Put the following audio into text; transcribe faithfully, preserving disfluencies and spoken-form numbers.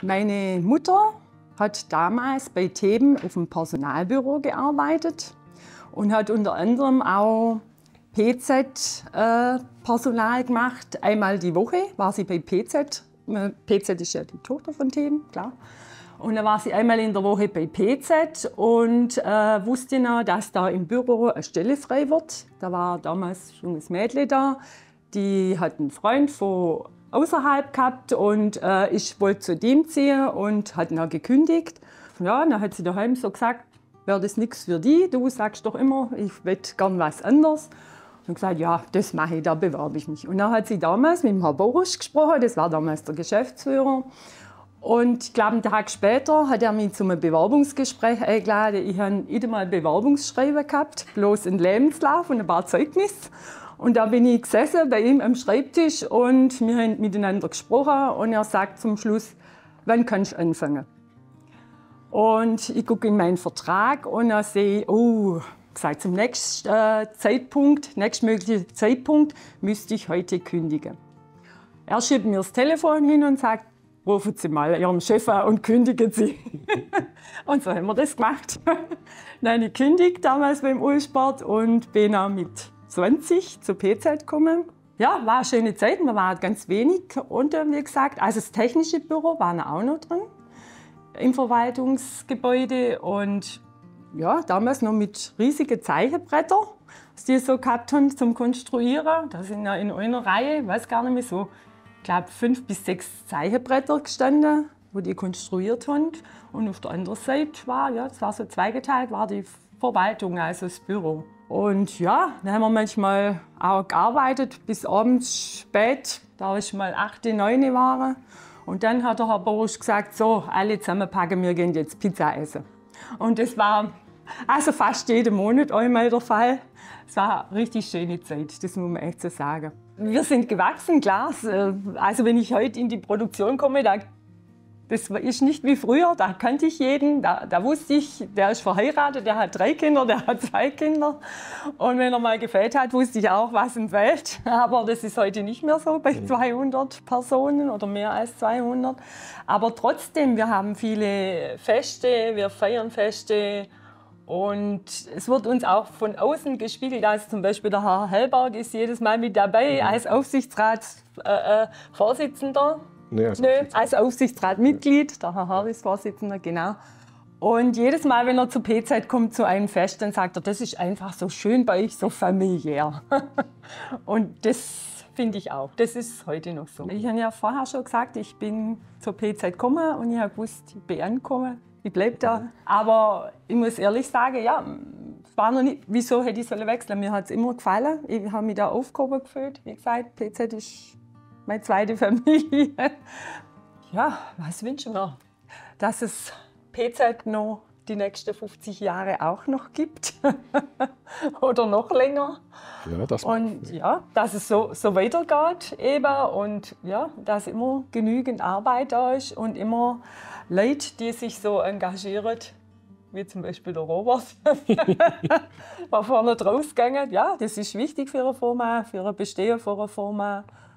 Meine Mutter hat damals bei Theben auf dem Personalbüro gearbeitet und hat unter anderem auch P Z-Personal gemacht. Einmal die Woche war sie bei P Z. P Z ist ja die Tochter von Theben, klar. Und dann war sie einmal in der Woche bei P Z und äh, wusste noch, dass da im Büro eine Stelle frei wird. Da war damals ein junges Mädchen da, die hat einen Freund von außerhalb gehabt und äh, ich wollte zu dem ziehen und hat dann gekündigt. Ja, dann hat sie daheim so gesagt, wäre das nichts für die, du sagst doch immer, ich möchte gern was anderes. Und gesagt, ja, das mache ich, da bewerbe ich mich. Und dann hat sie damals mit dem Herrn Borusch gesprochen, das war damals der Geschäftsführer. Und ich glaube, einen Tag später hat er mich zu einem Bewerbungsgespräch eingeladen. Ich habe nicht einmal Bewerbungsschreiben gehabt, bloß einen Lebenslauf und ein paar Zeugnisse. Und da bin ich gesessen bei ihm am Schreibtisch und wir haben miteinander gesprochen. Und er sagt zum Schluss, wann kannst du anfangen? Und ich gucke in meinen Vertrag und dann sehe ich, oh, gesagt, zum nächsten äh, Zeitpunkt, nächstmöglichen Zeitpunkt müsste ich heute kündigen. Er schiebt mir das Telefon hin und sagt, rufen Sie mal Ihren Chef an und kündigen Sie. Und so haben wir das gemacht. Dann habe ich gekündigt damals beim U-Sport und bin auch mit zwanzig zu P Z gekommen. Ja, war eine schöne Zeit, wir waren ganz wenig. Und wie gesagt, also das technische Büro war auch noch drin im Verwaltungsgebäude. Und ja, damals noch mit riesigen Zeichenbrettern, die so gehabt haben zum Konstruieren. Da sind ja in einer Reihe, ich weiß gar nicht mehr so, ich glaube fünf bis sechs Zeichenbretter gestanden, wo die konstruiert haben. Und auf der anderen Seite war, ja, das war so zweigeteilt, war die Verwaltung, also das Büro. Und ja, da haben wir manchmal auch gearbeitet bis abends spät, da ich mal acht, neun war. Und dann hat der Herr Borusch gesagt, so, alle zusammenpacken, wir gehen jetzt Pizza essen. Und das war also fast jeden Monat einmal der Fall. Es war eine richtig schöne Zeit, das muss man echt so sagen. Wir sind gewachsen, klar. Also wenn ich heute in die Produktion komme, da, das ist nicht wie früher, da kannte ich jeden, da, da wusste ich, der ist verheiratet, der hat drei Kinder, der hat zwei Kinder. Und wenn er mal gefällt hat, wusste ich auch, was ihm fällt. Aber das ist heute nicht mehr so bei zweihundert Personen oder mehr als zweihundert. Aber trotzdem, wir haben viele Feste, wir feiern Feste. Und es wird uns auch von außen gespiegelt, also zum Beispiel der Herr Hellberg ist jedes Mal mit dabei als Aufsichtsratsvorsitzender. Äh, nee, als, Nö, als Aufsichtsratmitglied, der Herr Herr ist Vorsitzender, genau. Und jedes Mal, wenn er zu P Z kommt, zu einem Fest, dann sagt er, das ist einfach so schön bei euch, so familiär. Und das finde ich auch, das ist heute noch so. Ich habe ja vorher schon gesagt, ich bin zur P Z gekommen und ich habe gewusst, ich bin angekommen. Ich bleibe da. Aber ich muss ehrlich sagen, ja, es war noch nicht, wieso hätte ich sollen wechseln? Mir hat es immer gefallen. Ich habe mich da aufgehoben gefühlt. Wie gesagt, P Z ist meine zweite Familie. Ja, was wünschen wir? Dass es P Z noch die nächsten fünfzig Jahre auch noch gibt. Oder noch länger. Ja, das und ja, dass es so, so weitergeht eben. Und ja, dass immer genügend Arbeit da ist und immer Leute, die sich so engagieren, wie zum Beispiel der Robert, der vorne rausgegangen. Ja, das ist wichtig für eine Firma, für ein Bestehen von einer Firma.